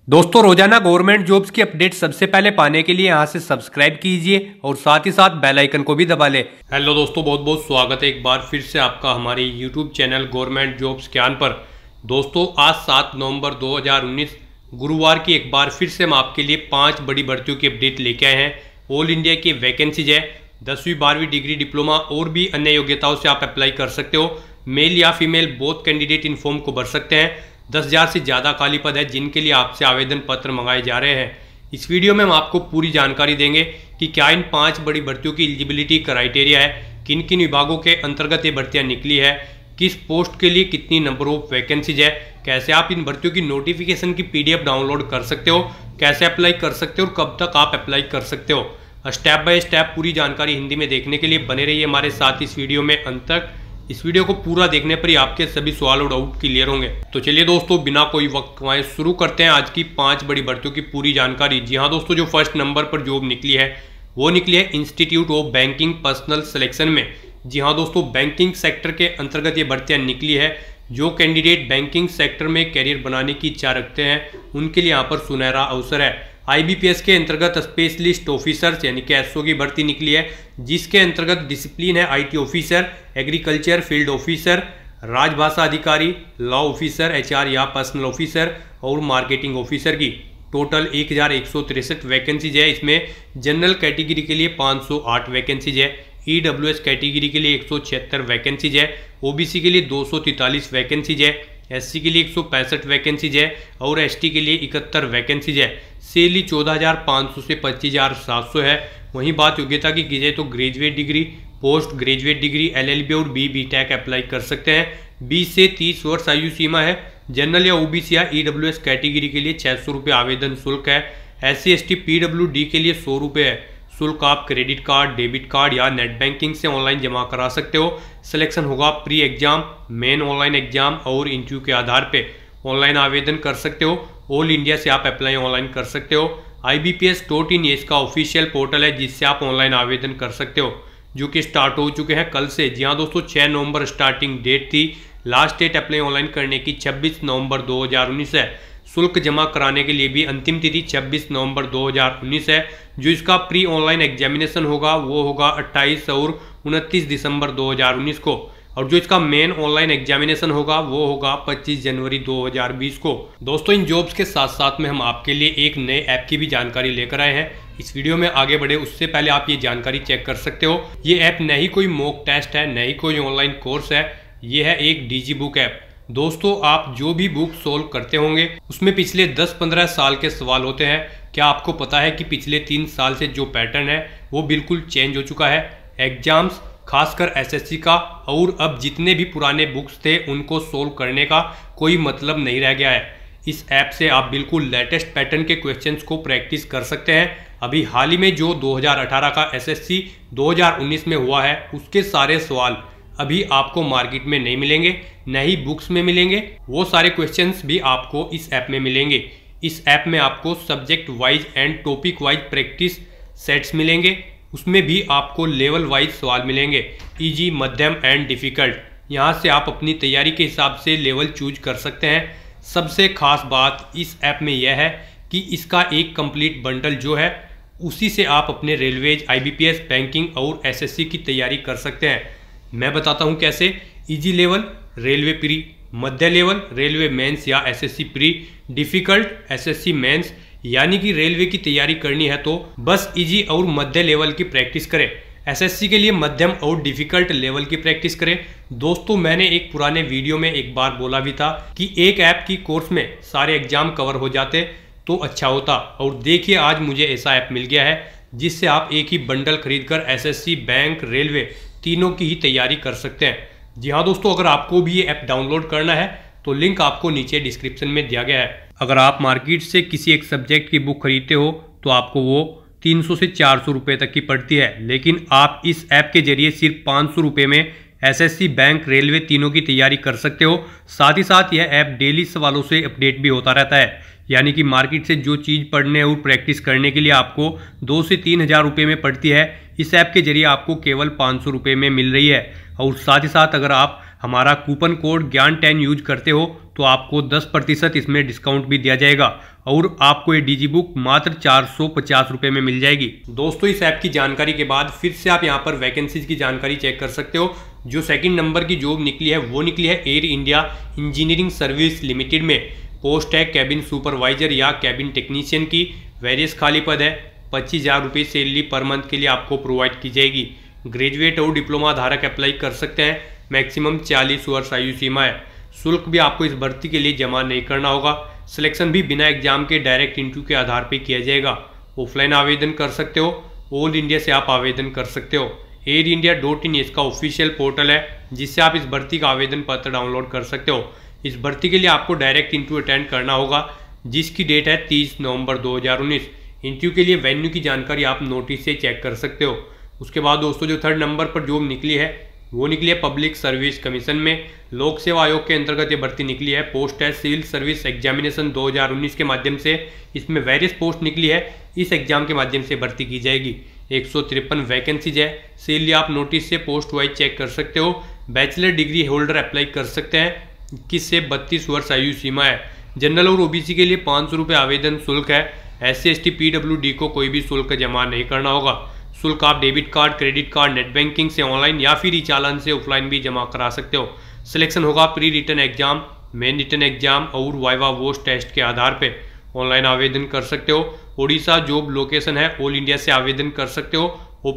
दोस्तों रोजाना government jobs की अपडेट सबसे पहले पाने के लिए यहां से सब्सक्राइब कीजिए और साथ ही साथ बेल आइकन को भी दबा लें। हेलो दोस्तों, बहुत बहुत स्वागत है एक बार फिर से आपका हमारे यूट्यूब चैनल गवर्नमेंट जॉब्स ज्ञान पर। दोस्तों आज 7 नवंबर 2019 गुरुवार की एक बार फिर से हम आपके लिए 5 बड़ी भर्तियों की अपडेट लेके आए हैं। ऑल इंडिया की वैकेंसीज है, 10वीं 12वीं डिग्री डिप्लोमा और भी अन्य योग्यताओं से आप अप्लाई कर सकते हो। मेल या फीमेल बोथ कैंडिडेट इन फॉर्म को भर सकते हैं। 10,000 से ज़्यादा खाली पद है जिनके लिए आपसे आवेदन पत्र मंगाए जा रहे हैं। इस वीडियो में हम आपको पूरी जानकारी देंगे कि क्या इन 5 बड़ी भर्तियों की एलिजिबिलिटी क्राइटेरिया है, किन किन विभागों के अंतर्गत ये भर्तियां निकली है, किस पोस्ट के लिए कितनी नंबर ऑफ वैकेंसीज है, कैसे आप इन भर्तियों की नोटिफिकेशन की PDF डाउनलोड कर सकते हो, कैसे अप्लाई कर सकते हो और कब तक आप अप्लाई कर सकते हो। स्टेप बाय स्टेप पूरी जानकारी हिंदी में देखने के लिए बने रहिए हमारे साथ इस वीडियो में अंत तक। इस वीडियो को पूरा देखने पर ही आपके सभी सवाल और डाउट क्लियर होंगे। तो चलिए दोस्तों बिना कोई वक्त गवाए शुरू करते हैं आज की 5 बड़ी भर्तियों की पूरी जानकारी। जी हाँ दोस्तों, जो फर्स्ट नंबर पर जॉब निकली है वो निकली है institute of banking personnel selection में। जी हाँ दोस्तों, बैंकिंग सेक्टर के अंतर्गत ये भर्तियां निकली है। जो कैंडिडेट बैंकिंग सेक्टर में कैरियर बनाने की इच्छा रखते हैं उनके लिए यहाँ पर सुनहरा अवसर है। IBPS के अंतर्गत स्पेशलिस्ट ऑफिसर्स यानी कि SO की भर्ती निकली है, जिसके अंतर्गत डिसिप्लिन है IT officer, agriculture field officer, राजभाषा अधिकारी, लॉ ऑफिसर, HR या पर्सनल ऑफिसर और मार्केटिंग ऑफिसर की। टोटल 1163 वैकेंसीज है। इसमें जनरल कैटेगरी के लिए 508 वैकेंसीज है, EWS कैटेगरी के लिए 176 वैकेंसीज है, OBC के लिए 243 वैकेंसीज है, SC के लिए 165 वैकेंसीज है और ST के लिए 71 वैकेंसीज है। सैलरी 14,500 से 25,700 है। वहीं बात योग्यता की जाए तो graduate degree, post graduate degree, LLB और BTech अप्लाई कर सकते हैं। 20 से 30 वर्ष आयु सीमा है। जनरल या OBC या EWS कैटेगरी के लिए 600 रुपये आवेदन शुल्क है। SC ST PWD के लिए 100 रुपये है। शुल्क आप क्रेडिट कार्ड, डेबिट कार्ड या नेट बैंकिंग से ऑनलाइन जमा करा सकते हो। सिलेक्शन होगा pre exam, main online exam और इंटरव्यू के आधार पे। ऑनलाइन आवेदन कर सकते हो। ऑल इंडिया से आप अप्लाई ऑनलाइन कर सकते हो। IBPS.in ये इसका ऑफिशियल पोर्टल है जिससे आप ऑनलाइन आवेदन कर सकते हो, जो कि स्टार्ट हो चुके हैं कल से। जी हाँ दोस्तों, 6 नवंबर स्टार्टिंग डेट थी। लास्ट डेट अप्लाई ऑनलाइन करने की 26 नवंबर 2019 है। शुल्क जमा कराने के लिए भी अंतिम तिथि 26 नवंबर 2019 है। जो इसका प्री ऑनलाइन एग्जामिनेशन होगा वो होगा 28 और 29 दिसंबर 2019 को, और जो इसका मेन ऑनलाइन एग्जामिनेशन होगा वो होगा 25 जनवरी 2020 को। दोस्तों इन जॉब्स के साथ साथ में हम आपके लिए एक नए ऐप की भी जानकारी लेकर आए हैं। इस वीडियो में आगे बढ़े उससे पहले आप ये जानकारी चेक कर सकते हो। ये ऐप न ही कोई मॉक टेस्ट है, न ही कोई ऑनलाइन कोर्स है, ये है एक DG बुक ऐप। दोस्तों आप जो भी बुक सोल्व करते होंगे उसमें पिछले 10-15 साल के सवाल होते हैं। क्या आपको पता है कि पिछले 3 साल से जो पैटर्न है वो बिल्कुल चेंज हो चुका है। एग्जाम्स खासकर SSC का, और अब जितने भी पुराने बुक्स थे उनको सोल्व करने का कोई मतलब नहीं रह गया है। इस ऐप से आप बिल्कुल लेटेस्ट पैटर्न के क्वेश्चंस को प्रैक्टिस कर सकते हैं। अभी हाल ही में जो 2018 का SSC 2019 में हुआ है उसके सारे सवाल अभी आपको मार्केट में नहीं मिलेंगे, न ही बुक्स में मिलेंगे। वो सारे क्वेश्चंस भी आपको इस ऐप में मिलेंगे। इस ऐप में आपको subject wise and topic wise practice sets मिलेंगे। उसमें भी आपको लेवल वाइज सवाल मिलेंगे, इजी, मध्यम एंड डिफ़िकल्ट। यहाँ से आप अपनी तैयारी के हिसाब से लेवल चूज कर सकते हैं। सबसे खास बात इस ऐप में यह है कि इसका एक कंप्लीट बंडल जो है उसी से आप अपने रेलवेज, IBPS, बैंकिंग और SSC की तैयारी कर सकते हैं। मैं बताता हूँ कैसे। इजी लेवल रेलवे प्री, मध्य लेवल रेलवे मेंस या SSC pre, difficult SSC mains. यानी कि रेलवे की तैयारी करनी है तो बस इजी और मध्य लेवल की प्रैक्टिस करें। SSC के लिए मध्यम और डिफ़िकल्ट लेवल की प्रैक्टिस करें। दोस्तों मैंने एक पुराने वीडियो में एक बार बोला भी था कि एक ऐप की कोर्स में सारे एग्जाम कवर हो जाते तो अच्छा होता, और देखिए आज मुझे ऐसा ऐप मिल गया है जिससे आप एक ही बंडल खरीदकर SSC, बैंक, रेलवे तीनों की ही तैयारी कर सकते हैं। जी हाँ दोस्तों, अगर आपको भी ये ऐप डाउनलोड करना है तो लिंक आपको नीचे डिस्क्रिप्शन में दिया गया है। अगर आप मार्केट से किसी एक सब्जेक्ट की बुक खरीदते हो तो आपको वो 300 से 400 रुपये तक की पड़ती है, लेकिन आप इस ऐप के जरिए सिर्फ 500 रुपये में SSC, बैंक, रेलवे तीनों की तैयारी कर सकते हो। साथ ही साथ यह ऐप डेली सवालों से अपडेट भी होता रहता है। यानी कि मार्केट से जो चीज़ पढ़ने और प्रैक्टिस करने के लिए आपको 2 से 3 हज़ार रुपये में पड़ती है, इस ऐप के जरिए आपको केवल 500 रुपये में मिल रही है। और साथ ही साथ अगर आप हमारा कूपन कोड ज्ञान10 यूज करते हो तो आपको 10% इसमें डिस्काउंट भी दिया जाएगा और आपको ये डीजी बुक मात्र 450 रुपये में मिल जाएगी। दोस्तों, इस ऐप की जानकारी के बाद फिर से आप यहाँ पर वैकेंसीज की जानकारी चेक कर सकते हो। जो सेकंड नंबर की जॉब निकली है वो निकली है Air India engineering service limited में। पोस्ट है कैबिन सुपरवाइजर या कैबिन टेक्नीशियन की। वेरियस खाली पद है। 25,000 रुपये सैलरी पर मंथ के लिए आपको प्रोवाइड की जाएगी। ग्रेजुएट और डिप्लोमा धारक अप्लाई कर सकते हैं। मैक्सिमम 40 वर्ष आयु सीमा है। शुल्क भी आपको इस भर्ती के लिए जमा नहीं करना होगा। सिलेक्शन भी बिना एग्जाम के डायरेक्ट इंटरव्यू के आधार पर किया जाएगा। ऑफलाइन आवेदन कर सकते हो। ऑल इंडिया से आप आवेदन कर सकते हो। AIRINDIA.in इसका ऑफिशियल पोर्टल है जिससे आप इस भर्ती का आवेदन पत्र डाउनलोड कर सकते हो। इस भर्ती के लिए आपको डायरेक्ट इंटरव्यू अटेंड करना होगा जिसकी डेट है 30 नवंबर 2019। इंटरव्यू के लिए वेन्यू की जानकारी आप नोटिस से चेक कर सकते हो। उसके बाद दोस्तों, जो थर्ड नंबर पर जॉब निकली है वो निकली है पब्लिक सर्विस कमीशन में। लोक सेवा आयोग के अंतर्गत ये भर्ती निकली है। पोस्ट है सिविल सर्विस एग्जामिनेशन 2019 के माध्यम से। इसमें वेरियस पोस्ट निकली है। इस एग्जाम के माध्यम से भर्ती की जाएगी। 153 वैकेंसीज है। सैलरी आप नोटिस से पोस्ट वाइज चेक कर सकते हो। बैचलर डिग्री होल्डर अप्लाई कर सकते हैं। 21 से 32 वर्ष आयु सीमा है। जनरल और OBC के लिए 500 रुपये आवेदन शुल्क है। SC ST PWD को कोई भी शुल्क जमा नहीं करना होगा। शुल्क आप debit card, credit card, net banking से ऑनलाइन या फिर ई चालान से ऑफलाइन भी जमा करा सकते हो। सिलेक्शन होगा pre written exam, main written exam और वाइवा वॉच टेस्ट के आधार पे। ऑनलाइन आवेदन कर सकते हो। ओडिशा जॉब लोकेशन है। ऑल इंडिया से आवेदन कर सकते हो।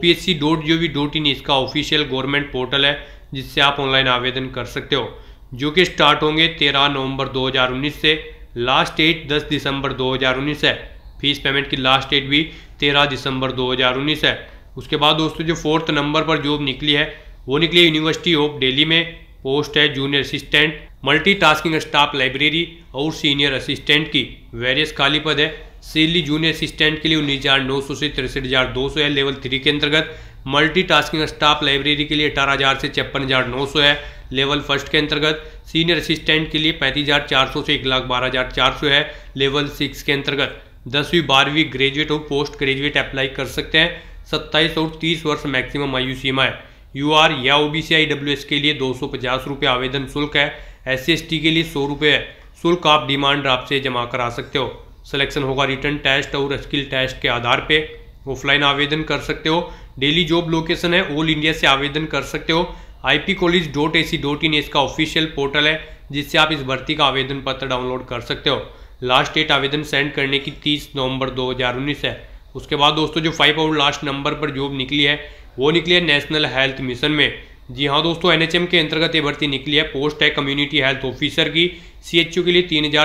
OPSC.gov.in इसका ऑफिशियल गवर्नमेंट पोर्टल है जिससे आप ऑनलाइन आवेदन कर सकते हो, जो कि स्टार्ट होंगे 13 नवंबर 2019 से। लास्ट डेट 10 दिसंबर 2019 है। फीस पेमेंट की लास्ट डेट भी 13 दिसंबर 2019 है। उसके बाद दोस्तों, जो फोर्थ नंबर पर जॉब निकली है वो निकली है यूनिवर्सिटी ऑफ दिल्ली में। पोस्ट है junior assistant, multitasking staff library और सीनियर असिस्टेंट की। वेरियस खाली पद है। सैलरी जूनियर असिस्टेंट के लिए 19,900 से 63,200 है लेवल 3 के अंतर्गत। मल्टीटास्किंग स्टाफ लाइब्रेरी के लिए 18,000 से 56,900 है लेवल 1 के अंतर्गत। सीनियर असिस्टेंट के लिए 35,400 से 1,12,400 है लेवल 6 के अंतर्गत। 10वीं 12वीं ग्रेजुएट और पोस्ट ग्रेजुएट अप्लाई कर सकते हैं। 27 और 30 वर्ष मैक्सिमम आयु सीमा है। UR या OBC IWS के लिए 250 रुपये आवेदन शुल्क है। SC ST के लिए 100 रुपये है। शुल्क आप डिमांड ड्राफ्ट से जमा करा सकते हो। सिलेक्शन होगा रिटन टेस्ट और स्किल टेस्ट के आधार पे। ऑफलाइन आवेदन कर सकते हो। डेली जॉब लोकेशन है। ऑल इंडिया से आवेदन कर सकते हो। IPcollege.ac.in इसका ऑफिशियल पोर्टल है जिससे आप इस भर्ती का आवेदन पत्र डाउनलोड कर सकते हो। लास्ट डेट आवेदन सेंड करने की 30 नवंबर 2019 है। उसके बाद दोस्तों, जो 5 और लास्ट नंबर पर जॉब निकली है वो निकली है नेशनल हेल्थ मिशन में। जी हाँ दोस्तों, NHM के अंतर्गत ये भर्ती निकली है। पोस्ट है कम्युनिटी हेल्थ ऑफिसर की। CHO के लिए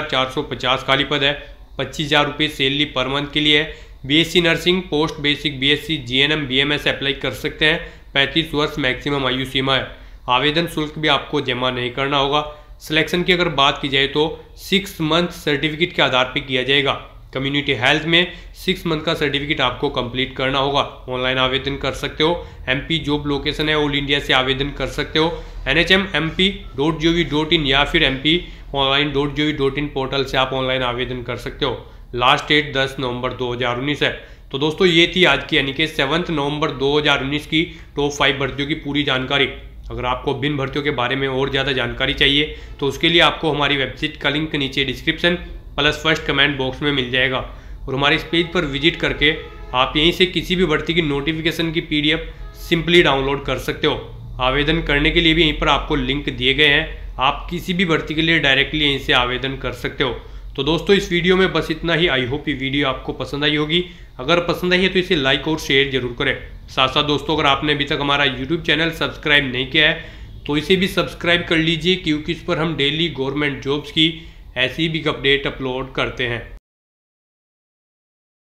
3,450 खाली पद है। 25,000 रुपये सैलरी पर मंथ के लिए है। BSc nursing, post basic BSc GNM BMS apply कर सकते हैं। 35 वर्ष मैक्सिमम आयु सीमा है। आवेदन शुल्क भी आपको जमा नहीं करना होगा। सिलेक्शन की अगर बात की जाए तो 6 मंथ सर्टिफिकेट के आधार पर किया जाएगा। कम्युनिटी हेल्थ में 6 मंथ का सर्टिफिकेट आपको कंप्लीट करना होगा। ऑनलाइन आवेदन कर सकते हो। MP जॉब लोकेशन है। ऑल इंडिया से आवेदन कर सकते हो। NHMMP.gov.in या फिर MPonline.gov.in पोर्टल से आप ऑनलाइन आवेदन कर सकते हो। लास्ट डेट 10 नवंबर 2019 है। तो दोस्तों, ये थी आज की यानी कि 7 नवंबर 2019 की टॉप 5 भर्तियों की पूरी जानकारी। अगर आपको भिन्न भर्तियों के बारे में और ज़्यादा जानकारी चाहिए तो उसके लिए आपको हमारी वेबसाइट का लिंक नीचे description plus first comment box में मिल जाएगा और हमारे इस पेज पर विजिट करके आप यहीं से किसी भी भर्ती की नोटिफिकेशन की PDF सिंपली डाउनलोड कर सकते हो। आवेदन करने के लिए भी यहीं पर आपको लिंक दिए गए हैं। आप किसी भी भर्ती के लिए डायरेक्टली यहीं से आवेदन कर सकते हो। तो दोस्तों, इस वीडियो में बस इतना ही। आई होप ये वीडियो आपको पसंद आई होगी। अगर पसंद आई है तो इसे लाइक और शेयर जरूर करें। साथ साथ दोस्तों, अगर आपने अभी तक हमारा YouTube चैनल सब्सक्राइब नहीं किया है तो इसे भी सब्सक्राइब कर लीजिए, क्योंकि इस पर हम डेली गवर्नमेंट जॉब्स की ऐसी भी अपडेट अपलोड करते हैं।